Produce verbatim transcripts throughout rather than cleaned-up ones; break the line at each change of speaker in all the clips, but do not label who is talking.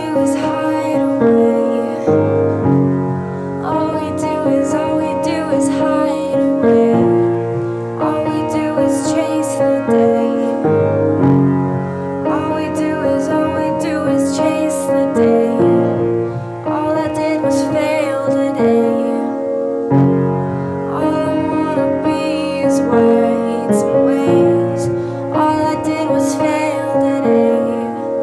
do is hide away. All we do is, all we do is hide away. All we do is chase the day. All we do is, all we do is chase the day. All I did was fail today. All I wanna be is whites and waves. All I did was fail today.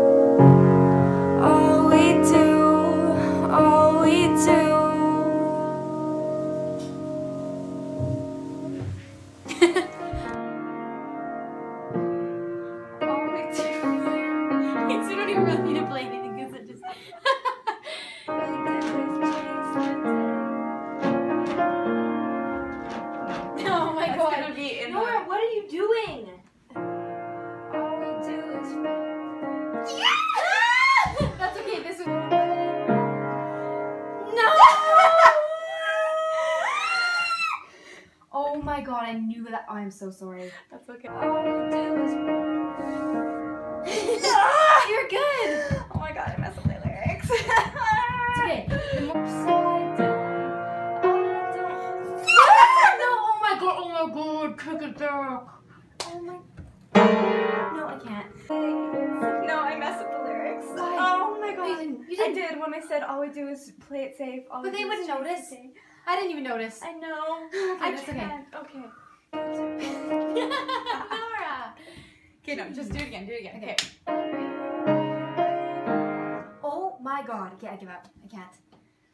All we do, all we do. All we do. You don't even really need to play anything because it just. Oh my
That's
god.
gonna be in
Nora,
the...
what are you doing? All we do is. Yeah! That's okay, this is. No! Oh my god, I knew that. Oh, I'm so sorry.
That's okay.
All we do is. You're good!
Oh my god, I messed up the lyrics.
It's okay. The more upside down, I don't. No! Oh my god! Oh my god! Kick it down. Oh my. No, I can't.
No, I messed up the lyrics.
Why?
Oh my
You
god.
didn't. You
I
didn't.
did when I said all we do is play it safe. All
But
we
they
do
wouldn't
is chase
notice.
the day.
I didn't even notice.
I know.
Okay,
I
that's okay.
can't. Okay.
Nora.
Okay, no, just do it again. Do it again. Okay.
Oh my god. Okay, I give up. I can't.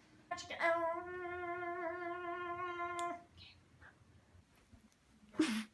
Okay.